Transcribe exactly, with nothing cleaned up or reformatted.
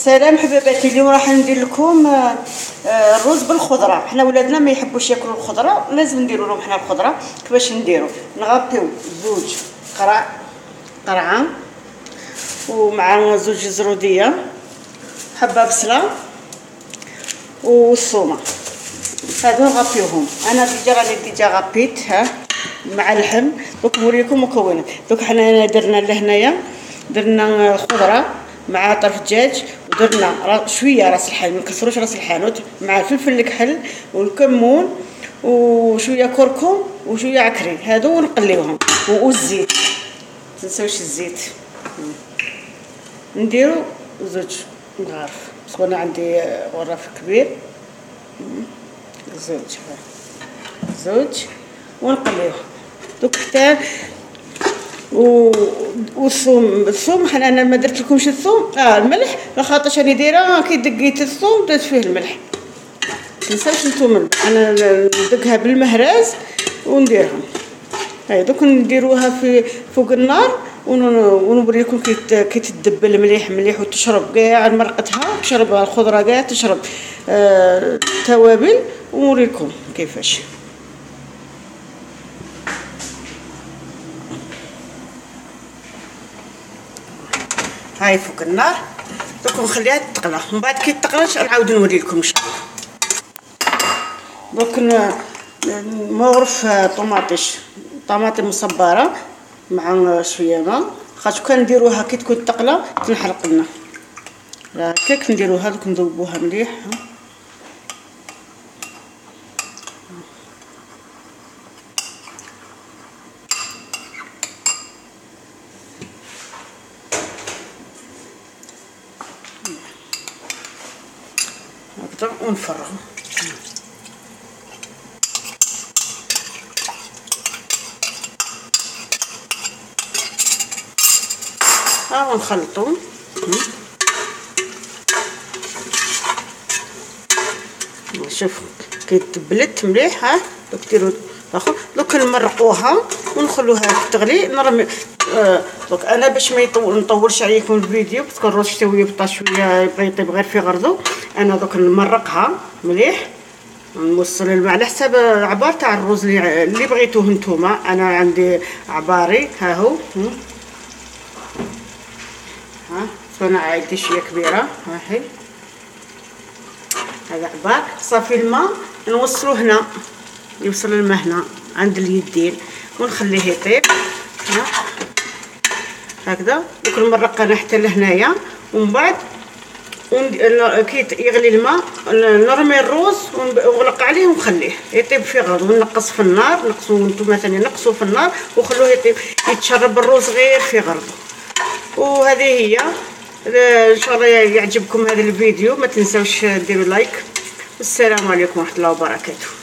سلام حبيباتي، اليوم راح ندير لكم الرز بالخضره. حنا ولادنا ما يحبوش ياكلوا الخضره، لازم نديروا لهم حنا الخضره. كيفاش نديروا؟ نغطيو زوج قرع قرعه ومع زوج زروديه، حبه بصله والثومه، هادو نغطيوهم. انا ديجا راني ديجا غطيت ها مع اللحم. دوك نوريكم مكونات. دوك حنا درنا لهنايا درنا الخضره مع طرف دجاج، ودرنا شويه راس الحانوت، ما نكسروش راس الحانوت، مع الفلفل الكحل والكمون وشويه كركم وشويه عكري، هادو نقليوهم. والزيت متنساوش الزيت. نديرو زوج مغارف، باسكو انا عندي غراف كبير. زوج زوج ونقليوه دوك حتى و والثوم. الثوم حنا انا ما درت لكمش الثوم. اه الملح لخاطرش راني دايره كي دقيت الثوم درت فيه الملح. متنساوش نتوما انا ندقها بالمهراز ونديرها. هاي دوك نديروها في فوق النار ونوريكم كي كي تدبل مليح مليح وتشرب كاع مرقتها، تشرب الخضره كاع تشرب آه توابل، ونوريكم كيفاش. هاي فوق النار دوك نخليها تقلى، من بعد كي تقلى نعاود نوريكم ان شاء الله. دوك مغرف طماطيش طماطم مصبره مع شويه ماء، خاطر كان نديروها كي تكون تقلى تنحرق لنا. هكاك نديروها دوك نذوبوها مليح. هكذا ونفرغ. ها ونخلطو. شوف كي تبلت مليح. ها دوك ديروا اخر دوك نمرقوها ونخلوها تغلي. نرمي آه دوك انا باش ما يطول نطولش عليكم الفيديو، باسكو الروز شتوي يبطا شويه يبغي يطيب غير في غرضو. انا دوك نمرقها مليح، نوصل الماء على حساب العبار تاع الرز اللي اللي بغيتوه نتوما. انا عندي عباري ها هو. ها انا عندي شويه كبيره. ها هي هذا عبار. صافي الماء نوصلو هنا، يوصل الماء هنا عند اليدين ونخليه يطيب. ها هكذا دوك نمرق انا حتى لهنايا، ومن بعد كي يغلي الماء نرمي الروز ونغلق عليه ونخليه يطيب في غرض، ونقص في النار. نقصو نتوما ثاني نقصو في النار وخلوه يطيب يتشرب الروز غير في غرضه. وهذه هي. ان شاء الله يعجبكم هذا الفيديو، ما تنساوش ديروا لايك. والسلام عليكم ورحمه الله وبركاته.